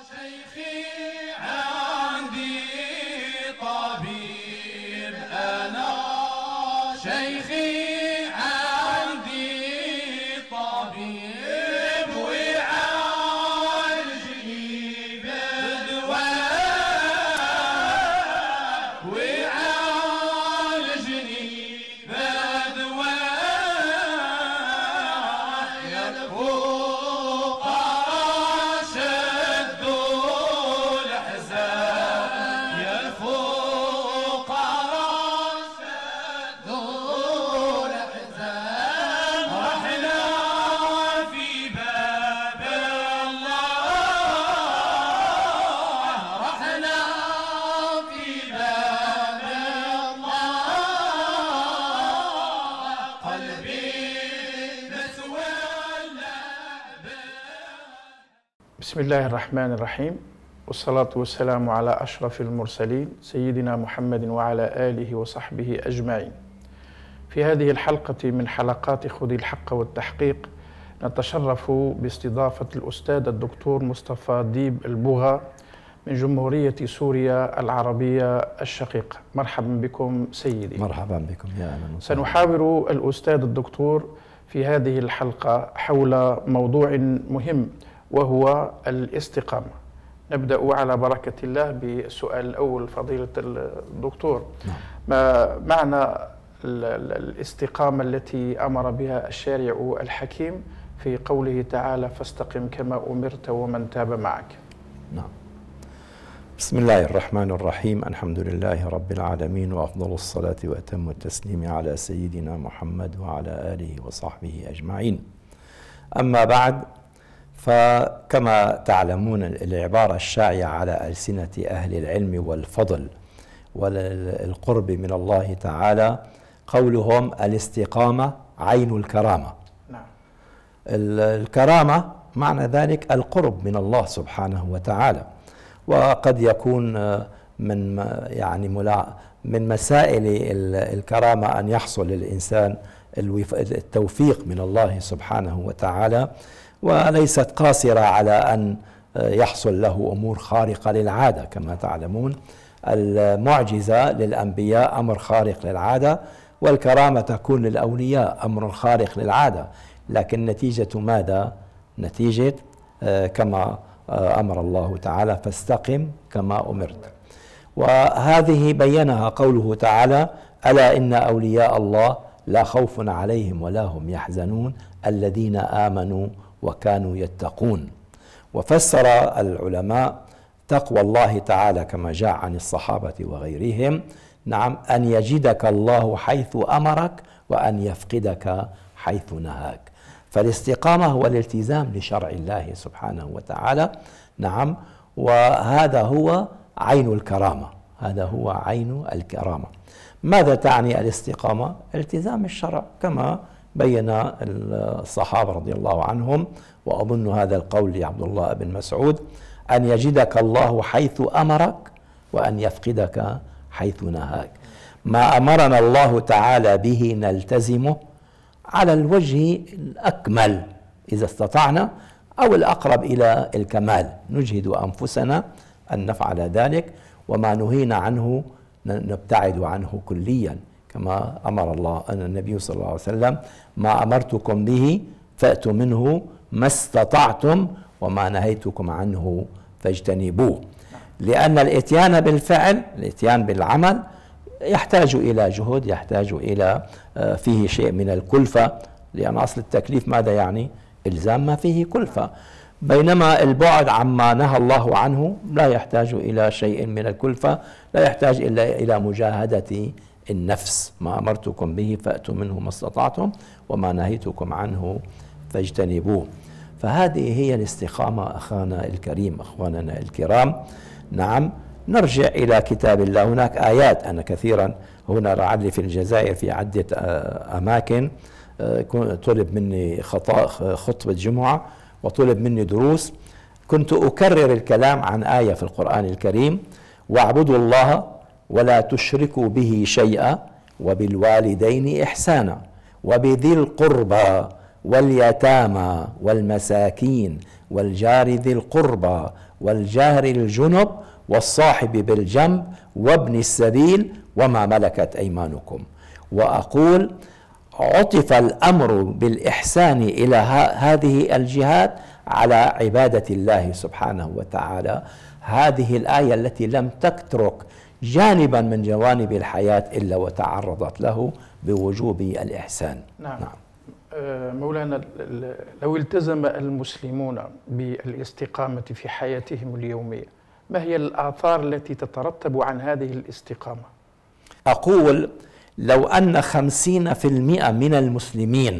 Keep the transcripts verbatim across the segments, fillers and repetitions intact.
بسم الله الرحمن الرحيم، والصلاة والسلام على أشرف المرسلين سيدنا محمد وعلى آله وصحبه أجمعين. في هذه الحلقة من حلقات خذ الحق والتحقيق نتشرف باستضافة الأستاذ الدكتور مصطفى ديب البوغا من جمهورية سوريا العربية الشقيقة. مرحبا بكم سيدي. مرحبا بكم يا أهلا وسهلا. سنحاور الأستاذ الدكتور في هذه الحلقة حول موضوع مهم وهو الاستقامة. نبدأ على بركة الله بالسؤال الأول فضيلة الدكتور. نعم. ما معنى الاستقامة التي أمر بها الشارع الحكيم في قوله تعالى فاستقم كما أمرت ومن تاب معك؟ نعم. بسم الله الرحمن الرحيم، الحمد لله رب العالمين، وأفضل الصلاة وأتم التسليم على سيدنا محمد وعلى آله وصحبه أجمعين. أما بعد، فكما تعلمون العبارة الشائعة على ألسنة أهل العلم والفضل والقرب من الله تعالى قولهم الاستقامة عين الكرامة. نعم. الكرامة معنى ذلك القرب من الله سبحانه وتعالى، وقد يكون من يعني من مسائل الكرامة أن يحصل للإنسان التوفيق من الله سبحانه وتعالى، وليست قاصرة على أن يحصل له أمور خارقة للعادة. كما تعلمون المعجزة للأنبياء أمر خارق للعادة، والكرامة تكون للأولياء أمر خارق للعادة، لكن نتيجة ماذا؟ نتيجة كما أمر الله تعالى فاستقم كما أمرت. وهذه بينها قوله تعالى ألا إن أولياء الله لا خوف عليهم ولا هم يحزنون الذين آمنوا وكانوا يتقون. وفسر العلماء تقوى الله تعالى كما جاء عن الصحابة وغيرهم، نعم، أن يجدك الله حيث أمرك وأن يفقدك حيث نهاك. فالاستقامة هو الالتزام لشرع الله سبحانه وتعالى، نعم، وهذا هو عين الكرامة، هذا هو عين الكرامة. ماذا تعني الاستقامة؟ التزام الشرع كما بين الصحابة رضي الله عنهم، وأظن هذا القول لعبد الله بن مسعود أن يجدك الله حيث أمرك وأن يفقدك حيث نهاك. ما أمرنا الله تعالى به نلتزمه على الوجه الأكمل إذا استطعنا، أو الأقرب إلى الكمال، نجهد أنفسنا أن نفعل ذلك، وما نهينا عنه نبتعد عنه كليا، كما أمر الله أن النبي صلى الله عليه وسلم ما أمرتكم به فأتوا منه ما استطعتم وما نهيتكم عنه فاجتنبوه. لأن الإتيان بالفعل، الإتيان بالعمل يحتاج إلى جهد، يحتاج إلى فيه شيء من الكلفة، لأن أصل التكليف ماذا يعني؟ إلزام ما فيه كلفة، بينما البعد عما نهى الله عنه لا يحتاج إلى شيء من الكلفة، لا يحتاج إلا إلى مجاهدة النفس. ما أمرتكم به فأتوا منه ما استطعتم وما نهيتكم عنه فاجتنبوه. فهذه هي الاستقامة أخانا الكريم، أخواننا الكرام. نعم، نرجع إلى كتاب الله. هناك آيات، أنا كثيرا هنا لعلي في الجزائر في عدة أماكن طلب مني خطبة جمعة وطلب مني دروس، كنت أكرر الكلام عن آية في القرآن الكريم: واعبدوا الله ولا تشركوا به شيئا وبالوالدين إحسانا وبذي القربى واليتامى والمساكين والجار ذي القربى والجار الجنب والصاحب بالجنب وابن السبيل وما ملكت أيمانكم. وأقول عطف الأمر بالإحسان إلى هذه الجهات على عبادة الله سبحانه وتعالى. هذه الآية التي لم تترك جانبا من جوانب الحياة إلا وتعرضت له بوجوب الإحسان. نعم, نعم. مولانا، لو التزم المسلمون بالاستقامة في حياتهم اليومية، ما هي الآثار التي تترتب عن هذه الاستقامة؟ أقول لو أن خمسين في المئة من المسلمين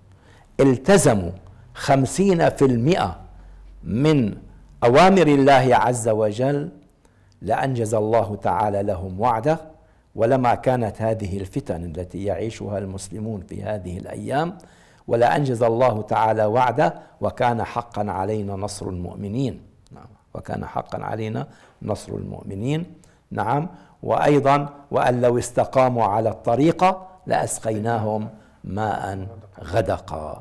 التزموا خمسين في المئة من أوامر الله عز وجل لأنجز الله تعالى لهم وعده، ولما كانت هذه الفتن التي يعيشها المسلمون في هذه الأيام، ولا أنجز الله تعالى وعده وكان حقا علينا نصر المؤمنين. نعم، وكان حقا علينا نصر المؤمنين. نعم. وأيضا وأن لو استقاموا على الطريقة لأسقيناهم ماء غدقا.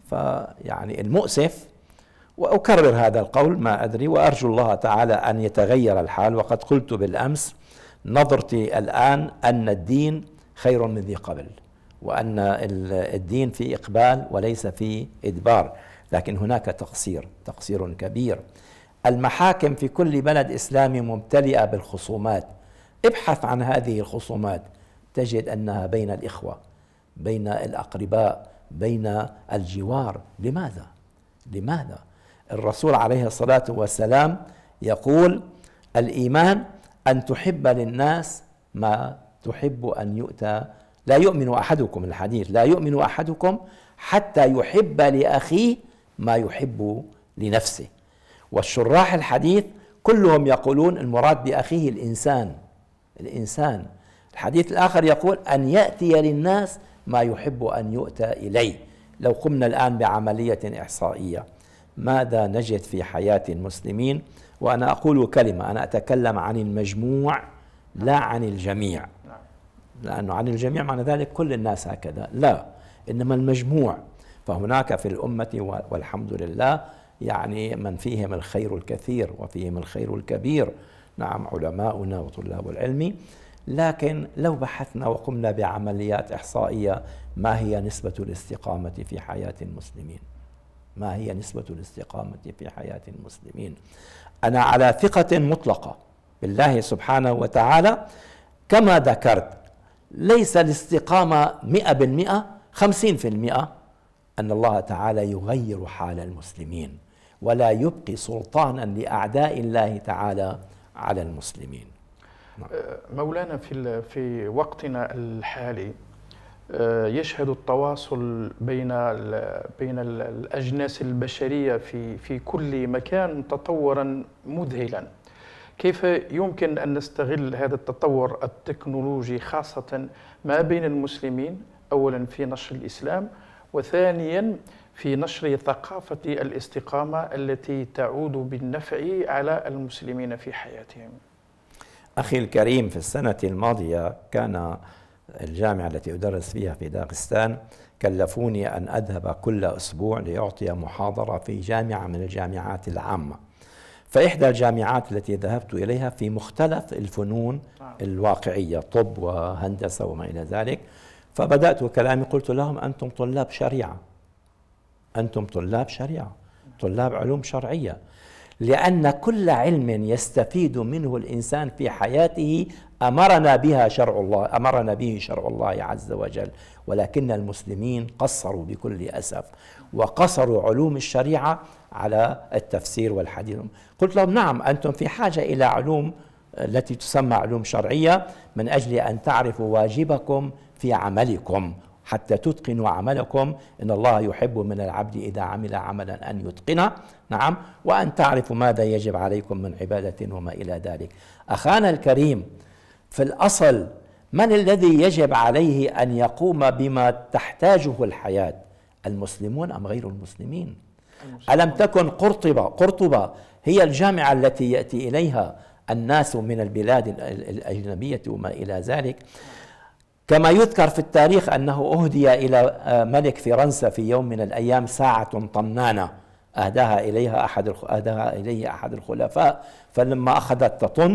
فيعني المؤسف، وأكرر هذا القول ما أدري، وأرجو الله تعالى أن يتغير الحال. وقد قلت بالأمس نظرتي الآن أن الدين خير من ذي قبل، وأن الدين في إقبال وليس في إدبار، لكن هناك تقصير تقصير كبير. المحاكم في كل بلد إسلامي ممتلئة بالخصومات. ابحث عن هذه الخصومات تجد أنها بين الإخوة، بين الأقرباء، بين الجوار. لماذا؟ لماذا؟ الرسول عليه الصلاة والسلام يقول الإيمان أن تحب للناس ما تحب أن يؤتى. لا يؤمن أحدكم، الحديث، لا يؤمن أحدكم حتى يحب لأخيه ما يحب لنفسه. والشراح الحديث كلهم يقولون المراد بأخيه الإنسان الإنسان الحديث الآخر يقول أن يأتي للناس ما يحب أن يؤتى إليه. لو قمنا الآن بعملية إحصائية ماذا نجد في حياة المسلمين؟ وأنا أقول كلمة، أنا أتكلم عن المجموع لا عن الجميع، لأنه عن الجميع معنى ذلك كل الناس هكذا، لا، إنما المجموع. فهناك في الأمة والحمد لله يعني من فيهم الخير الكثير وفيهم الخير الكبير. نعم، علماؤنا وطلاب العلم. لكن لو بحثنا وقمنا بعمليات إحصائية، ما هي نسبة الاستقامة في حياة المسلمين؟ ما هي نسبة الاستقامة في حياة المسلمين؟ أنا على ثقة مطلقة بالله سبحانه وتعالى كما ذكرت، ليس الاستقامة مئة بالمئة، خمسين في المئة، أن الله تعالى يغير حال المسلمين ولا يبقي سلطانا لأعداء الله تعالى على المسلمين. مولانا، في في وقتنا الحالي يشهد التواصل بين بين الأجناس البشرية في في كل مكان تطورا مذهلا. كيف يمكن أن نستغل هذا التطور التكنولوجي خاصة ما بين المسلمين، أولا في نشر الإسلام، وثانيا في نشر ثقافة الاستقامة التي تعود بالنفع على المسلمين في حياتهم؟ أخي الكريم، في السنة الماضية كان الجامعة التي أدرس فيها في داغستان كلفوني أن أذهب كل أسبوع لأعطي محاضرة في جامعة من الجامعات العامة. فإحدى الجامعات التي ذهبت إليها في مختلف الفنون الواقعية، طب وهندسة وما إلى ذلك. فبدأت كلامي قلت لهم أنتم طلاب شريعة، أنتم طلاب شريعة، طلاب علوم شرعية، لأن كل علم يستفيد منه الإنسان في حياته أمرنا بها شرع الله، أمرنا به شرع الله عز وجل، ولكن المسلمين قصروا بكل أسف وقصروا علوم الشريعة على التفسير والحديث. قلت لهم نعم، أنتم في حاجة إلى علوم التي تسمى علوم شرعية من أجل أن تعرفوا واجبكم في عملكم حتى تتقنوا عملكم. إن الله يحب من العبد إذا عمل عملا أن يتقنه. نعم، وأن تعرفوا ماذا يجب عليكم من عبادة وما إلى ذلك. أخانا الكريم، في الأصل من الذي يجب عليه أن يقوم بما تحتاجه الحياة؟ المسلمون أم غير المسلمين؟ المسلمون. ألم تكن قرطبة قرطبة هي الجامعة التي يأتي إليها الناس من البلاد الأجنبية وما إلى ذلك؟ كما يذكر في التاريخ أنه أهدي إلى ملك فرنسا في يوم من الأيام ساعة طنانة أهداها إليها أحد أهداها إليه أحد الخلفاء، فلما أخذت تطن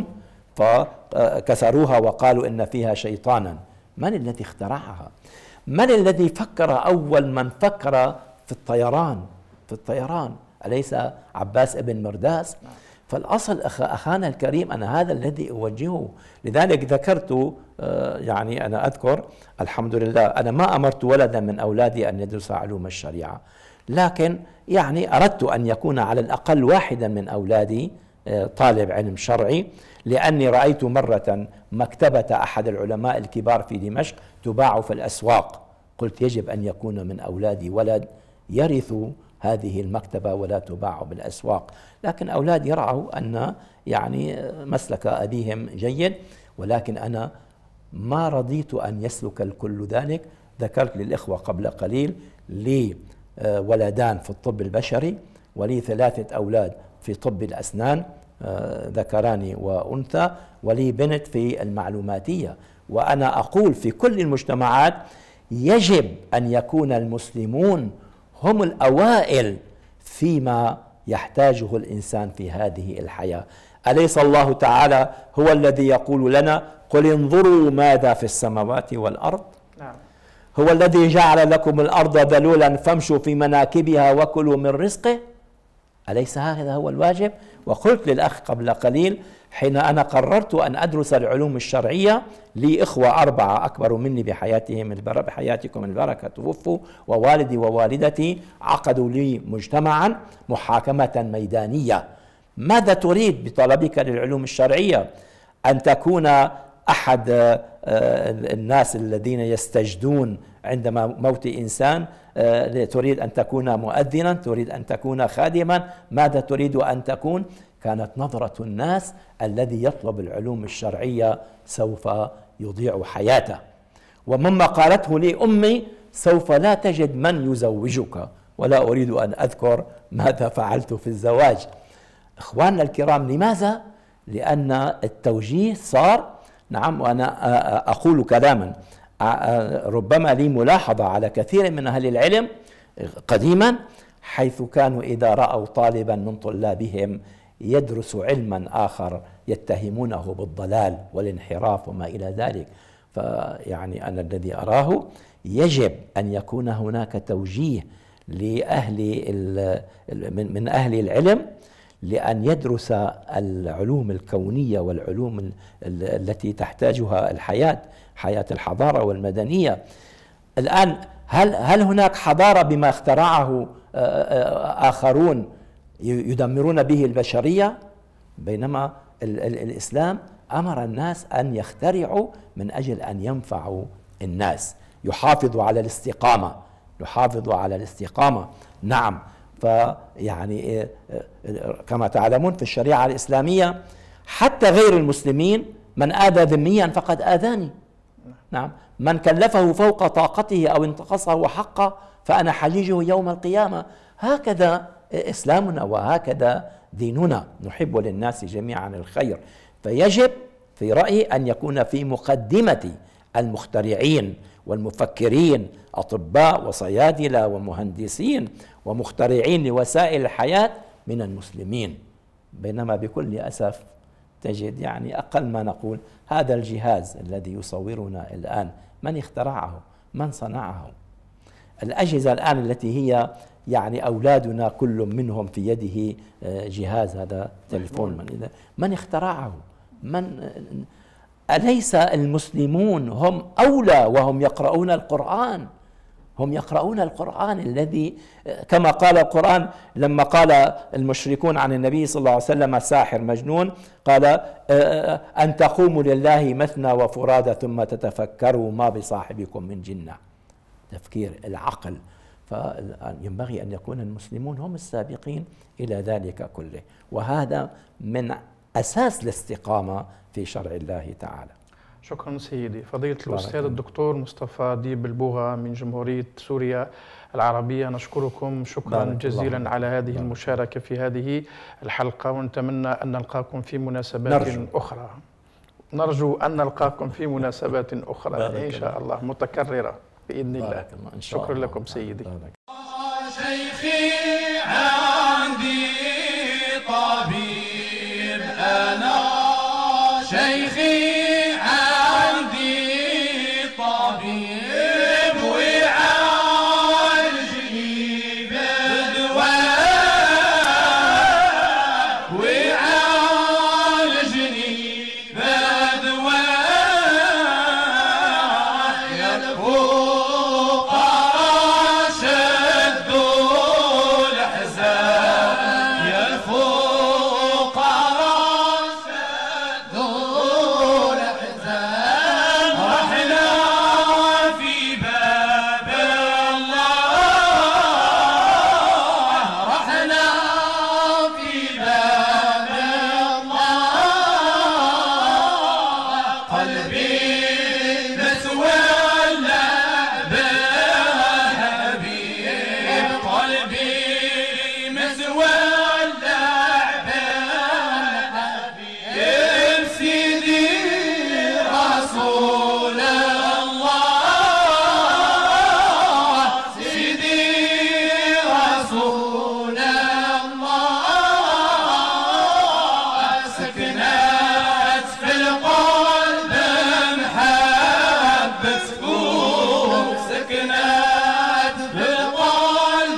فكسروها وقالوا إن فيها شيطانا. من الذي اخترعها؟ من الذي فكر أول من فكر في الطيران في الطيران أليس عباس ابن مرداس؟ فالأصل أخانا الكريم أنا هذا الذي أوجهه. لذلك ذكرت يعني أنا أذكر الحمد لله أنا ما أمرت ولدا من أولادي أن يدرس علوم الشريعة، لكن يعني أردت أن يكون على الأقل واحدا من أولادي طالب علم شرعي، لأني رأيت مرة مكتبة أحد العلماء الكبار في دمشق تباع في الأسواق، قلت يجب أن يكون من أولادي ولد يرث هذه المكتبة ولا تباع بالأسواق. لكن أولادي رأوا أن يعني مسلك أبيهم جيد، ولكن أنا ما رضيت أن يسلك الكل ذلك. ذكرت للإخوة قبل قليل لي ولدان في الطب البشري ولي ثلاثة أولاد في طب الأسنان ذكران وأنثى، ولي بنت في المعلوماتية. وأنا أقول في كل المجتمعات يجب أن يكون المسلمون هم الأوائل فيما يحتاجه الإنسان في هذه الحياة. أليس الله تعالى هو الذي يقول لنا قل انظروا ماذا في السماوات والأرض؟ نعم. هو الذي جعل لكم الأرض ذلولا فامشوا في مناكبها وكلوا من رزقه. أليس هذا هو الواجب؟ وقلت للأخ قبل قليل حين أنا قررت أن أدرس العلوم الشرعية، لي إخوة أربعة أكبر مني بحياتهم بحياتكم البركة توفوا، ووالدي ووالدتي عقدوا لي مجتمعا محاكمة ميدانية. ماذا تريد بطلبك للعلوم الشرعية؟ أن تكون أحد الناس الذين يستجدون عندما موت إنسان؟ تريد أن تكون مؤذنا؟ تريد أن تكون خادما؟ ماذا تريد أن تكون؟ كانت نظرة الناس الذي يطلب العلوم الشرعية سوف يضيع حياته. ومما قالته لي أمي سوف لا تجد من يزوجك، ولا أريد أن أذكر ماذا فعلت في الزواج. إخواننا الكرام، لماذا؟ لأن التوجيه صار، نعم، وأنا أقول كلاما ربما لي ملاحظة على كثير من أهل العلم قديما، حيث كانوا إذا رأوا طالبا من طلابهم يدرس علما آخر يتهمونه بالضلال والانحراف وما إلى ذلك. فيعني أنا الذي أراه يجب أن يكون هناك توجيه لأهل من أهل العلم لأن يدرس العلوم الكونية والعلوم التي تحتاجها الحياة، حياة الحضارة والمدنية. الآن هل هل هناك حضارة بما اخترعه آخرون يدمرون به البشرية؟ بينما ال ال الإسلام أمر الناس أن يخترعوا من أجل أن ينفعوا الناس، يحافظوا على الاستقامة، يحافظوا على الاستقامة. نعم، فيعني كما تعلمون في الشريعة الإسلامية حتى غير المسلمين من آذى ذميا فقد آذاني. نعم، من كلفه فوق طاقته أو انتقصه حقه فأنا حجيجه يوم القيامة. هكذا إسلامنا وهكذا ديننا، نحب للناس جميعا الخير. فيجب في رأيي أن يكون في مقدمة المخترعين والمفكرين أطباء وصيادلة ومهندسين ومخترعين لوسائل الحياة من المسلمين. بينما بكل أسف تجد يعني أقل ما نقول هذا الجهاز الذي يصورنا الآن من اخترعه؟ من صنعه؟ الأجهزة الآن التي هي يعني أولادنا كل منهم في يده جهاز، هذا تليفون، من, من اخترعه؟ من أليس المسلمون هم أولى وهم يقرؤون القرآن؟ هم يقرؤون القرآن الذي كما قال القرآن لما قال المشركون عن النبي صلى الله عليه وسلم ساحر مجنون، قال أن تقوموا لله مثنى وفرادى ثم تتفكروا ما بصاحبكم من جنة. تفكير العقل. فينبغي أن يكون المسلمون هم السابقين إلى ذلك كله، وهذا من أساس الاستقامة في شرع الله تعالى. شكرا سيدي. فضيلة الأستاذ الدكتور مصطفى ديب البوغا من جمهورية سوريا العربية، نشكركم شكرا جزيلا على هذه المشاركة في هذه الحلقة، ونتمنى أن نلقاكم في مناسبات نرجو. أخرى. نرجو أن نلقاكم في مناسبات أخرى إن شاء الله متكررة بإذن الله. شكرا لكم سيدي. شيخي عندي طبيب، أنا شيخي عندي طبيب ويعالجني بدواء، ويعالجني بدواء. يا الفقراء شدوا الحزام، يا الفقراء شدوا الحزام. رحنا في باب الله، رحنا في باب الله. قلبي متولع بالحبيب، قلبي متولع بالحبيب. سيدي رسول الله، سيدي رسول الله. سكنت في القلب محبتكم، سكنت في القلب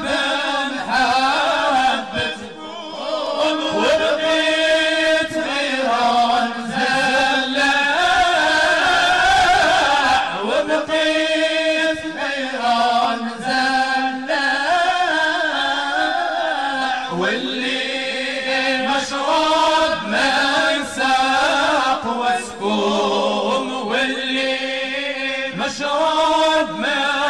محبتكم. وبقيت غيرا زلاع، وبقيت غيرا زلاع. واللي مشرب من ساق وسكوم، واللي مشرب من